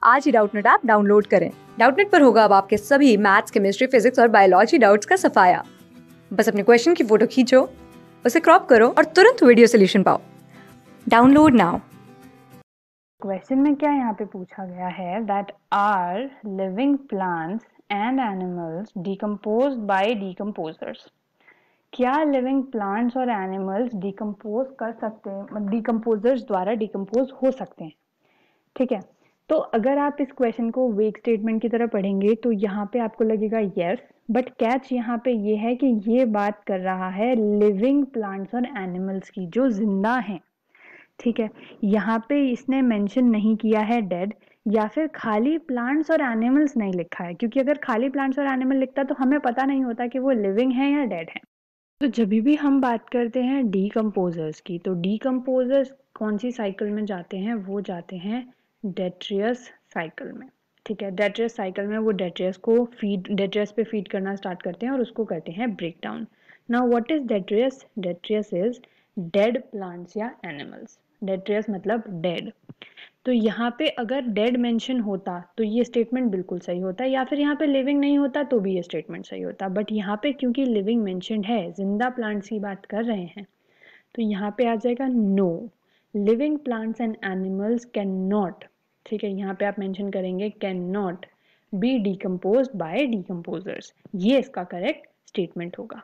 आज ही Doubtnut app download करें। डाउटनेट पर होगा अब आपके सभी मैथ्स, केमिस्ट्री, फिजिक्स और बायोलॉजी डाउट्स का सफाया। बस अपने क्वेश्चन की फोटो खींचो, उसे क्रॉप करो और तुरंत वीडियो सोल्यूशन पाओ। Download now. क्वेश्चन में क्या यहाँ पे पूछा गया है that are living plants and animals decomposed by decomposers. क्या लिविंग प्लांट्स और एनिमल्स डिकम्पोज कर सकते हैं, डिकम्पोजर्स द्वारा डिकम्पोज हो सकते हैं? ठीक है, तो अगर आप इस क्वेश्चन को वेग स्टेटमेंट की तरह पढ़ेंगे तो यहाँ पे आपको लगेगा यस, बट कैच यहाँ पे ये है कि ये बात कर रहा है लिविंग प्लांट्स और एनिमल्स की जो जिंदा हैं। ठीक है, यहाँ पे इसने मेंशन नहीं किया है डेड या फिर खाली प्लांट्स और एनिमल्स नहीं लिखा है, क्योंकि अगर खाली प्लांट्स और एनिमल लिखता तो हमें पता नहीं होता कि वो लिविंग है या डेड है। तो जब भी हम बात करते हैं डीकम्पोजर्स की, तो डीकम्पोजर्स कौन सी साइकिल में जाते हैं? वो जाते हैं डेट्रियस साइकिल में। ठीक है, डेट्रियस साइकिल में वो डेट्रियस पे फीड करना स्टार्ट करते हैं और उसको करते हैं break down. Now what is detritus? Detritus is dead plants या एनिमल्स। डेट्रियस मतलब डेड। तो यहाँ पे अगर डेड मेंशन होता तो ये स्टेटमेंट बिल्कुल सही होता, या फिर यहाँ पे लिविंग नहीं होता तो भी ये स्टेटमेंट सही होता, बट यहाँ पे क्योंकि लिविंग मेंशनड है, जिंदा प्लांट्स की बात कर रहे हैं, तो यहाँ पे आ जाएगा no, living plants and animals can not. ठीक है, यहाँ पे आप मेंशन करेंगे can not be decomposed by decomposers, ये इसका करेक्ट स्टेटमेंट होगा।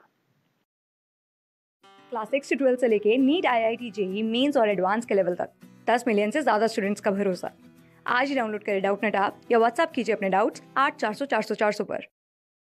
क्लास 6 से 12 से लेके नीट, IIT, JEE मेंस और एडवांस के लेवल तक 10 मिलियन से ज्यादा स्टूडेंट्स का भरोसा। आज ही डाउनलोड करें डाउटनेट ऐप या व्हाट्सएप कीजिए अपने डाउट्स 8400 400 400 पर।